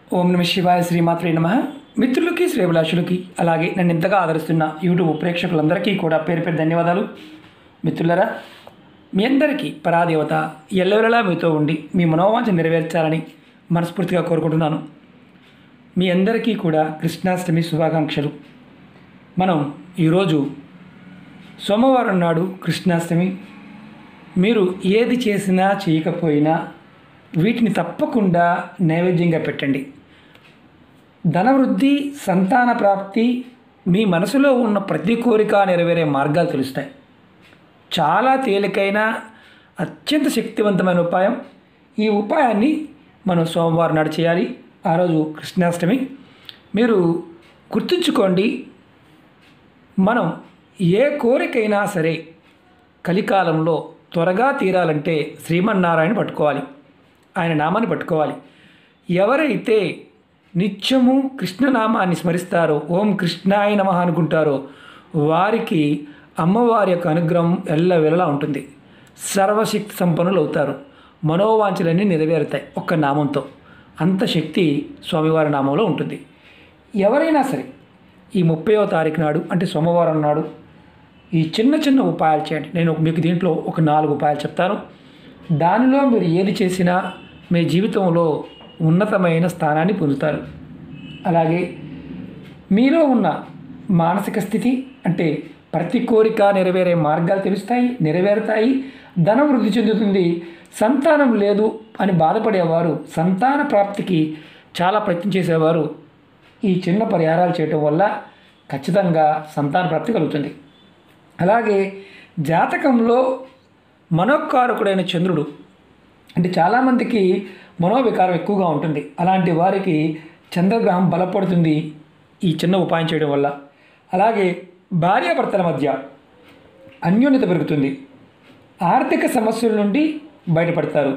ఓం నమ శివాయ శ్రీమాత్రే నమః. మిత్రులకి శ్రేభిలాషులకి అలాగే నన్ను ఇంతగా ఆదరిస్తున్న యూట్యూబ్ ప్రేక్షకులందరికీ కూడా పేరు పేరు ధన్యవాదాలు. మిత్రులరా, మీ అందరికీ పరాదేవత ఎల్లవెల్లలా మీతో ఉండి మీ మనోవాంఛ నెరవేర్చాలని మనస్ఫూర్తిగా కోరుకుంటున్నాను. మీ అందరికీ కూడా కృష్ణాష్టమి శుభాకాంక్షలు. మనం ఈరోజు సోమవారం నాడు కృష్ణాష్టమి. మీరు ఏది చేసినా చేయకపోయినా వీటిని తప్పకుండా నైవేద్యంగా పెట్టండి. ధనవృద్ధి, సంతాన ప్రాప్తి, మీ మనసులో ఉన్న ప్రతి కోరిక నెరవేరే మార్గాలు తెలుస్తాయి. చాలా తేలికైన అత్యంత శక్తివంతమైన ఉపాయం. ఈ ఉపాయాన్ని మనం సోమవారం నాడు చేయాలి. ఆ రోజు కృష్ణాష్టమి. మీరు గుర్తుంచుకోండి, మనం ఏ కోరికైనా సరే కలికాలంలో త్వరగా తీరాలంటే శ్రీమన్నారాయణ పట్టుకోవాలి, ఆయన నామాన్ని పట్టుకోవాలి. ఎవరైతే నిత్యము కృష్ణనామాన్ని స్మరిస్తారో, ఓం కృష్ణాయ నమః అనుకుంటారో వారికి అమ్మవారి యొక్క అనుగ్రహం ఎల్లవేళలా ఉంటుంది. సర్వశక్తి సంపన్నులు అవుతారు. మనోవాంఛలన్నీ నెరవేరుతాయి ఒక్క నామంతో. అంత శక్తి స్వామివారి నామంలో ఉంటుంది. ఎవరైనా సరే ఈ 30వ తారీఖు నాడు అంటే సోమవారం నాడు ఈ చిన్న చిన్న ఉపాయాలు చేయండి. నేను మీకు దీంట్లో ఒక 4 ఉపాయాలు చెప్తాను. దానిలో మీరు ఏది చేసినా మీ జీవితంలో ఉన్నతమైన స్థానాన్ని పొందుతారు. అలాగే మీలో ఉన్న మానసిక స్థితి అంటే ప్రతి కోరిక నెరవేరే మార్గాలు నెరవేరుతాయి. ధనం వృద్ధి చెందుతుంది. సంతానం లేదు అని బాధపడేవారు, సంతాన ప్రాప్తికి చాలా ప్రయత్నం చేసేవారు ఈ చిన్న పరిహారాలు చేయటం వల్ల ఖచ్చితంగా సంతాన ప్రాప్తి కలుగుతుంది. అలాగే జాతకంలో మనోకారకుడైన చంద్రుడు అంటే చాలామందికి మనోవికారం ఎక్కువగా ఉంటుంది. అలాంటి వారికి చంద్రగ్రహం బలపడుతుంది ఈ చిన్న ఉపాయం చేయడం వల్ల. అలాగే భార్యాభర్తల మధ్య అన్యోన్యత పెరుగుతుంది. ఆర్థిక సమస్యల నుండి బయటపడతారు.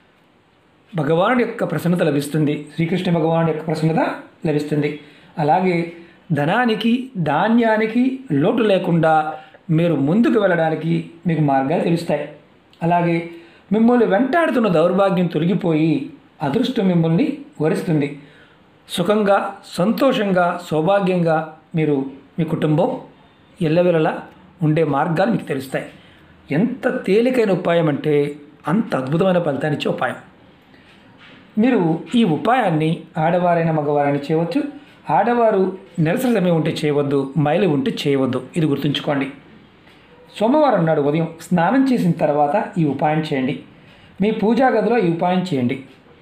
భగవానుడి యొక్క ప్రసన్నత లభిస్తుంది. శ్రీకృష్ణ భగవానుడి యొక్క ప్రసన్నత లభిస్తుంది. అలాగే ధనానికి, ధాన్యానికి లోటు లేకుండా మీరు ముందుకు వెళ్ళడానికి మీకు మార్గాలు తెలుస్తాయి. అలాగే మిమ్మల్ని వెంటాడుతున్న దౌర్భాగ్యం తొలగిపోయి అదృష్టం మిమ్మల్ని వరిస్తుంది. సుఖంగా, సంతోషంగా, సౌభాగ్యంగా మీరు మీ కుటుంబం ఎల్లవేళలా ఉండే మార్గాలు మీకు తెలుస్తాయి. ఎంత తేలికైన ఉపాయం అంటే అంత అద్భుతమైన ఫలితాన్ని ఇచ్చే ఉపాయం. మీరు ఈ ఉపాయాన్ని ఆడవారైనా మగవారైనా చేయవచ్చు. ఆడవారు నెలసరి సమయం ఉంటే చేయవద్దు, మైలు ఉంటే చేయవద్దు. ఇది గుర్తుంచుకోండి. సోమవారం నాడు ఉదయం స్నానం చేసిన తర్వాత ఈ ఉపాయం చేయండి. మీ పూజా గదిలో ఈ ఉపాయం చేయండి.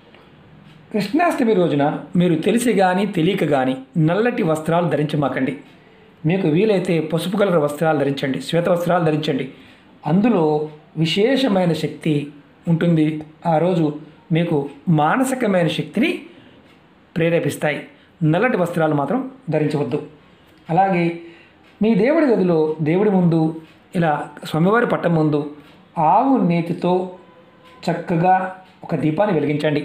కృష్ణాష్టమి రోజున మీరు తెలిసి కానీ తెలియక కానీ నల్లటి వస్త్రాలు ధరించమాకండి. మీకు వీలైతే పసుపు కలర్ వస్త్రాలు ధరించండి, శ్వేత వస్త్రాలు ధరించండి. అందులో విశేషమైన శక్తి ఉంటుంది. ఆ రోజు మీకు మానసికమైన శక్తిని ప్రేరేపిస్తాయి. నల్లటి వస్త్రాలు మాత్రం ధరించవద్దు. అలాగే మీ దేవుడి గదిలో దేవుడి ముందు ఇలా స్వామివారి పట్టం ముందు ఆవు నేతితో చక్కగా ఒక దీపాన్ని వెలిగించండి.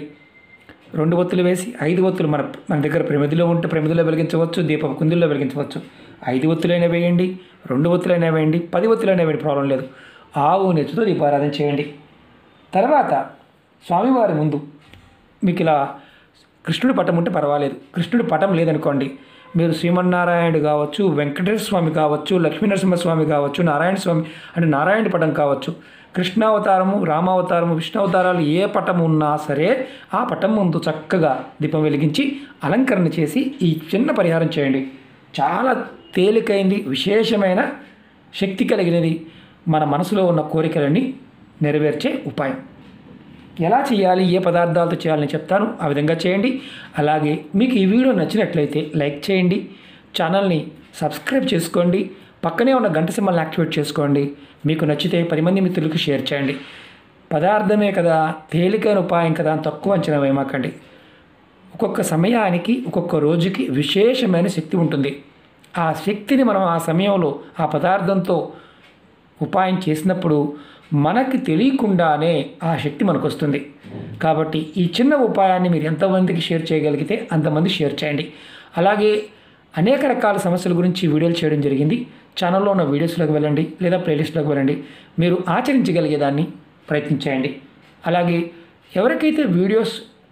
2 ఒత్తులు వేసి 5 ఒత్తులు మన దగ్గర ప్రమిదిలో ఉంటే ప్రమిదిలో వెలిగించవచ్చు, దీపం కుందుల్లో వెలిగించవచ్చు. 5 ఒత్తులైనా వేయండి, 2 ఒత్తులైనా వేయండి, 10 ఒత్తులైనా వేయండి, ప్రాబ్లం లేదు. ఆవు నేతితో దీపారాధన చేయండి. తర్వాత స్వామివారి ముందు మీకు ఇలా కృష్ణుడి పటం ఉంటే పర్వాలేదు. కృష్ణుడి పటం లేదనుకోండి, మీరు శ్రీమన్నారాయణుడు కావచ్చు, వెంకటేశ్వర స్వామి కావచ్చు, లక్ష్మీనరసింహస్వామి కావచ్చు, నారాయణ స్వామి అంటే నారాయణ పటం కావచ్చు, కృష్ణావతారము, రామావతారము, విష్ణు అవతారాలు ఏ పటం ఉన్నా సరే ఆ పటం ముందు చక్కగా దీపం వెలిగించి అలంకరణ చేసి ఈ చిన్న పరిహారం చేయండి. చాలా తేలికైంది, విశేషమైన శక్తి కలిగినది, మన మనసులో ఉన్న కోరికలన్నీ నెరవేర్చే ఉపాయం. ఎలా చేయాలి, ఏ పదార్థాలతో చేయాలని చెప్తాను. ఆ విధంగా చేయండి. అలాగే మీకు ఈ వీడియో నచ్చినట్లయితే లైక్ చేయండి, ఛానల్ని సబ్స్క్రైబ్ చేసుకోండి, పక్కనే ఉన్న గంట సింబల్ని యాక్టివేట్ చేసుకోండి. మీకు నచ్చితే 10 మంది మిత్రులకు షేర్ చేయండి. పదార్థమే కదా, తేలికైన ఉపాయం కదా అని తక్కువ అంచనా వేయమాకండి. ఒక్కొక్క సమయానికి, ఒక్కొక్క రోజుకి విశేషమైన శక్తి ఉంటుంది. ఆ శక్తిని మనం ఆ సమయంలో ఆ పదార్థంతో ఉపాయం చేసినప్పుడు మనకి తెలియకుండానే ఆ శక్తి మనకు వస్తుంది. కాబట్టి ఈ చిన్న ఉపాయాన్ని మీరు ఎంతమందికి షేర్ చేయగలిగితే అంతమంది షేర్ చేయండి. అలాగే అనేక రకాల సమస్యల గురించి వీడియోలు చేయడం జరిగింది. ఛానల్లో ఉన్న వీడియోస్లోకి వెళ్ళండి లేదా ప్లేలిస్ట్లోకి వెళ్ళండి. మీరు ఆచరించగలిగేదాన్ని ప్రయత్నించేయండి. అలాగే ఎవరికైతే వీడియోస్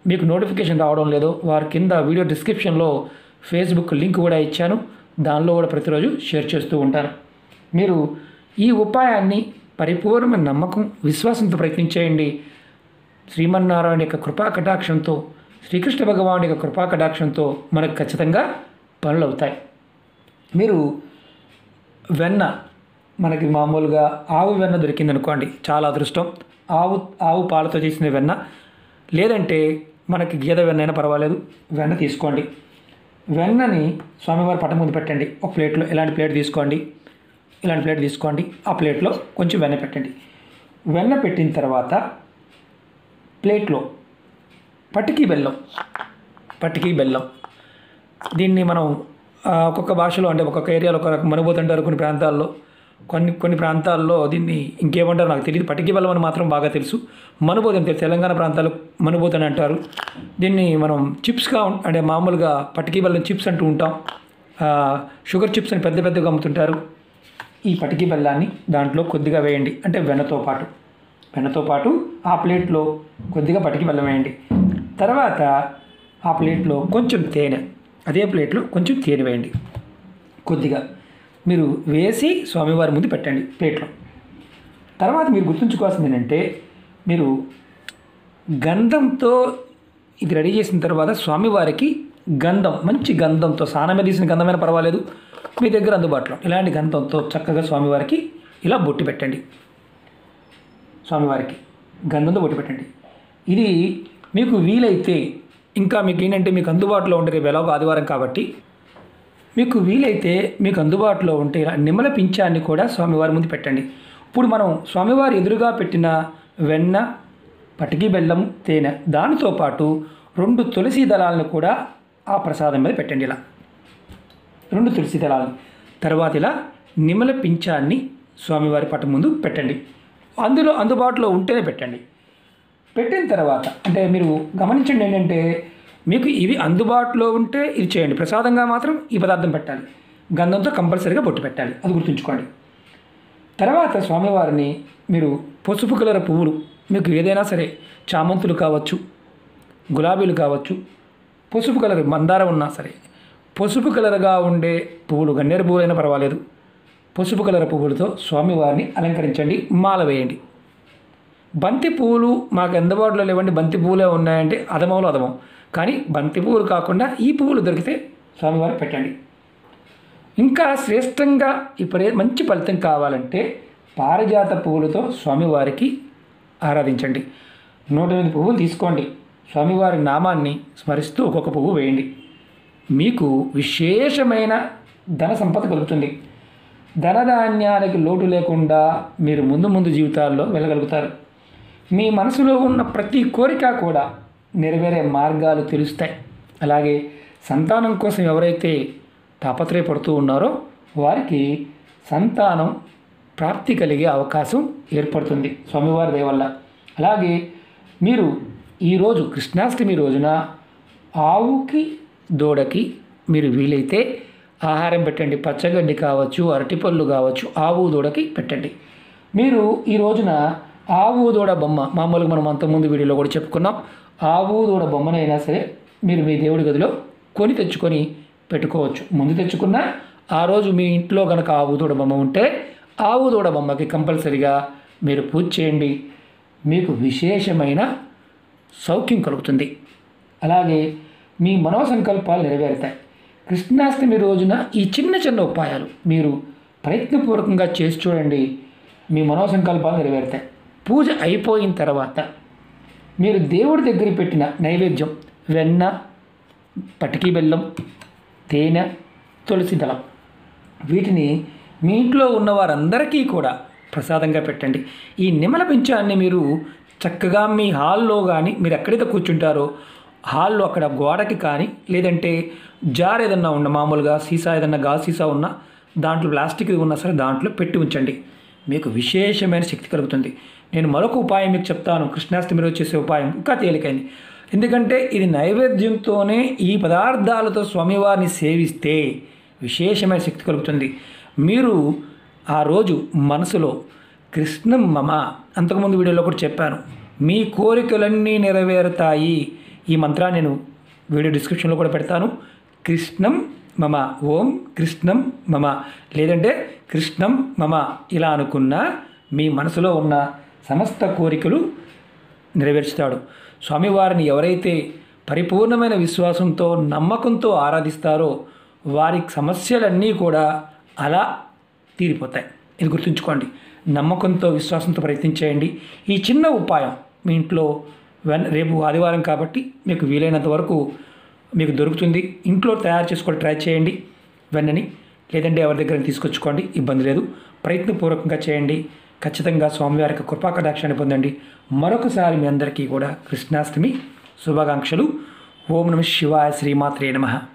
మీకు నోటిఫికేషన్ రావడం లేదో వారి కింద వీడియో డిస్క్రిప్షన్లో ఫేస్బుక్ లింక్ కూడా ఇచ్చాను, దానిలో కూడా ప్రతిరోజు షేర్ చేస్తూ ఉంటాను. మీరు ఈ ఉపాయాన్ని పరిపూర్ణమైన నమ్మకం విశ్వాసంతో ప్రయత్నించేయండి. శ్రీమన్నారాయణ యొక్క కృపా కటాక్షంతో, శ్రీకృష్ణ భగవానుడి యొక్క కృపా కటాక్షంతో మనకు ఖచ్చితంగా పనులు అవుతాయి. మీరు వెన్న, మనకి మామూలుగా ఆవు వెన్న దొరికిందనుకోండి, చాలా అదృష్టం. ఆవు పాలతో చేసిన వెన్న, లేదంటే మనకి గేదె వెన్న అయినా పర్వాలేదు, వెన్న తీసుకోండి. వెన్నని స్వామివారి పటం ముందు పెట్టండి. ఒక ప్లేట్లో ఇలాంటి ప్లేట్ తీసుకోండి. ఆ ప్లేట్లో కొంచెం వెన్న పెట్టండి. వెన్న పెట్టిన తర్వాత ప్లేట్లో పటికీ బెల్లం, దీన్ని మనం ఒక్కొక్క భాషలో, అంటే ఒక్కొక్క ఏరియాలో ఒక మనుబోతు అంటారు, కొన్ని ప్రాంతాల్లో దీన్ని ఇంకేమంటారు నాకు తెలియదు. పటికీ బెల్లం అని మాత్రం బాగా తెలుసు. మనుబోతు అని తెలుసు, తెలంగాణ ప్రాంతాల్లో మనుబోతు అని అంటారు. దీన్ని మనం చిప్స్గా, అంటే మామూలుగా పటికీ బెల్లం చిప్స్ అంటూ ఉంటాం. షుగర్ చిప్స్ అని పెద్దగా అమ్ముతుంటారు. ఈ పటికీ బెల్లాన్ని దాంట్లో కొద్దిగా వేయండి, అంటే వెన్నతో పాటు ఆ ప్లేట్లో కొద్దిగా పటికీ బెల్లం వేయండి. తర్వాత ఆ ప్లేట్లో కొంచెం తేనె, అదే ప్లేట్లో కొంచెం తేనె వేయండి కొద్దిగా. మీరు వేసి స్వామివారి ముందు పెట్టండి ప్లేట్లో. తర్వాత మీరు గుర్తుంచుకోవాల్సింది ఏంటంటే, మీరు గంధంతో ఇది రెడీ చేసిన తర్వాత స్వామివారికి మంచి గంధంతో, స్నానం మీద తీసిన గంధమైనా పర్వాలేదు, మీ దగ్గర అందుబాటులో ఇలాంటి గంధంతో చక్కగా స్వామివారికి ఇలా బొట్టు పెట్టండి. స్వామివారికి గంధంతో బొట్టు పెట్టండి. ఇది మీకు వీలైతే, ఇంకా మీకు ఏంటంటే మీకు అందుబాటులో ఉండే, రేపు ఎలాగో ఆదివారం కాబట్టి మీకు వీలైతే మీకు అందుబాటులో ఉంటే ఇలా నిమ్మల పింఛాన్ని కూడా స్వామివారి ముందు పెట్టండి. ఇప్పుడు మనం స్వామివారి ఎదురుగా పెట్టిన వెన్న, పటికీ బెల్లం, తేనె, దానితో పాటు 2 తులసి దళాలను కూడా ఆ ప్రసాదం మీద పెట్టండి. ఇలా 2 తులసి దళాలు. తర్వాత ఇలా నిమ్మల పింఛాన్ని స్వామివారి పటం ముందు పెట్టండి. అందులో అందుబాటులో ఉంటేనే పెట్టండి. పెట్టిన తర్వాత, అంటే మీరు గమనించండి ఏంటంటే, మీకు ఇవి అందుబాటులో ఉంటే ఇది చేయండి. ప్రసాదంగా మాత్రం ఈ పదార్థం పెట్టాలి. గంధంతో కంపల్సరీగా బొట్టు పెట్టాలి, అది గుర్తుంచుకోండి. తర్వాత స్వామివారిని మీరు పసుపు కలర్ పువ్వులు, మీకు ఏదైనా సరే, చామంతులు కావచ్చు, గులాబీలు కావచ్చు, పసుపు కలర్ మందారం ఉన్నా సరే, పసుపు కలర్గా ఉండే పువ్వులు, గన్నేరు పువ్వులైనా పర్వాలేదు, పసుపు కలర్ పువ్వులతో స్వామివారిని అలంకరించండి, మాల వేయండి. బంతి పువ్వులు మాకు అందుబాటులో లేవండి, బంతి పువ్వులే ఉన్నాయంటే అదమం. కానీ బంతి పువ్వులు కాకుండా ఈ పువ్వులు దొరికితే స్వామివారికి పెట్టండి. ఇంకా శ్రేష్టంగా ఇప్పుడే మంచి ఫలితం కావాలంటే పారిజాత పువ్వులతో స్వామివారికి ఆరాధించండి. 108 పువ్వులు తీసుకోండి, స్వామివారి నామాన్ని స్మరిస్తూ ఒక్కొక్క పువ్వు వేయండి. మీకు విశేషమైన ధన సంపద కలుగుతుంది. ధనధాన్యానికి లోటు లేకుండా మీరు ముందు జీవితాల్లో వెళ్ళగలుగుతారు. మీ మనసులో ఉన్న ప్రతి కోరిక కూడా నెరవేరే మార్గాలు తెలుస్తాయి. అలాగే సంతానం కోసం ఎవరైతే తాపత్రయపడుతూ ఉన్నారో వారికి సంతానం ప్రాప్తి కలిగే అవకాశం ఏర్పడుతుంది స్వామివారి దయ వల్ల. అలాగే మీరు ఈరోజు కృష్ణాష్టమి రోజున ఆవుకి, దూడకి మీరు వీలైతే ఆహారం పెట్టండి. పచ్చగడ్డి కావచ్చు, అరటిపళ్ళు కావచ్చు, ఆవు దూడకి పెట్టండి. మీరు ఈ రోజున ఆవు దూడ బొమ్మ, మామూలుగా మనం అంతకుముందు వీడియోలో కూడా చెప్పుకున్నాం, ఆవు దూడ బొమ్మనైనా సరే మీరు మీ దేవుడి గదిలో తెచ్చుకొని పెట్టుకోవచ్చు. ముందు తెచ్చుకున్న ఆ రోజు మీ ఇంట్లో కనుక ఆవు దూడ బొమ్మ ఉంటే ఆవు దూడ బొమ్మకి కంపల్సరిగా మీరు పూజ చేయండి. మీకు విశేషమైన సౌఖ్యం కలుగుతుంది. అలాగే మీ మనోసంకల్పాలు నెరవేరుతాయి. కృష్ణాష్టమి రోజున ఈ చిన్న ఉపాయాలు మీరు ప్రయత్నపూర్వకంగా చేసి చూడండి, మీ మనోసంకల్పాలు నెరవేరుతాయి. పూజ అయిపోయిన తర్వాత మీరు దేవుడి దగ్గర పెట్టిన నైవేద్యం, వెన్న, పటికీ బెల్లం, తేనె, తులసి దళం, వీటిని మీ ఇంట్లో ఉన్న వారందరికీ కూడా ప్రసాదంగా పెట్టండి. ఈ నిమ్మల పింఛాన్ని మీరు చక్కగా మీ హాల్లో కానీ, మీరు ఎక్కడైతే కూర్చుంటారో హాల్లో అక్కడ గోడకి కానీ, లేదంటే జార్ ఏదన్నా ఉన్న, మామూలుగా సీసా ఏదన్నా గాజు సీసా ఉన్నా, దాంట్లో ప్లాస్టిక్ది ఉన్నా సరే దాంట్లో పెట్టి ఉంచండి. మీకు విశేషమైన శక్తి కలుగుతుంది. నేను మరొక ఉపాయం మీకు చెప్తాను. కృష్ణాష్టమి రోజు చేసే ఉపాయం ఇంకా తేలికైంది. ఎందుకంటే ఇది నైవేద్యంతోనే ఈ పదార్థాలతో స్వామివారిని సేవిస్తే విశేషమైన శక్తి కలుగుతుంది. మీరు ఆ రోజు మనసులో కృష్ణం మమ, అంతకుముందు వీడియోలో కూడా చెప్పాను, మీ కోరికలన్నీ నెరవేరుతాయి, ఈ మంత్రాన్ని నేను వీడియో డిస్క్రిప్షన్లో కూడా పెడతాను. కృష్ణం మమ, ఓం కృష్ణం మమ, లేదంటే కృష్ణం మమ ఇలా అనుకున్న మీ మనసులో ఉన్న సమస్త కోరికలు నెరవేర్చుతాడు. స్వామివారిని ఎవరైతే పరిపూర్ణమైన విశ్వాసంతో నమ్మకంతో ఆరాధిస్తారో వారి సమస్యలన్నీ కూడా అలా తీరిపోతాయి. ఇది గుర్తుంచుకోండి. నమ్మకంతో విశ్వాసంతో ప్రయత్నించేయండి. ఈ చిన్న ఉపాయం మీ ఇంట్లో రేపు ఆదివారం కాబట్టి మీకు వీలైనంత వరకు మీకు దొరుకుతుంది. ఇంట్లో తయారు చేసుకోవడం ట్రై చేయండి వెన్నని, లేదంటే ఎవరి దగ్గర తీసుకొచ్చుకోండి, ఇబ్బంది లేదు. ప్రయత్నపూర్వకంగా చేయండి. ఖచ్చితంగా స్వామివారి యొక్క కృపా కటాక్షాన్ని పొందండి. మరొకసారి మీ అందరికీ కూడా కృష్ణాష్టమి శుభాకాంక్షలు. ఓం నమః శివాయ. శ్రీమాత్రే నమః.